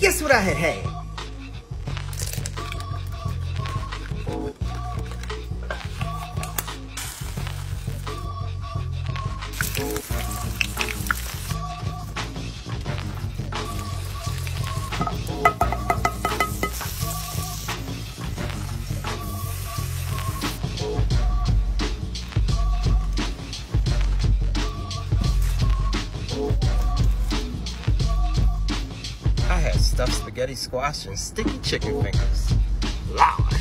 Guess what I had? I had stuffed spaghetti squash and sticky chicken fingers. Lord.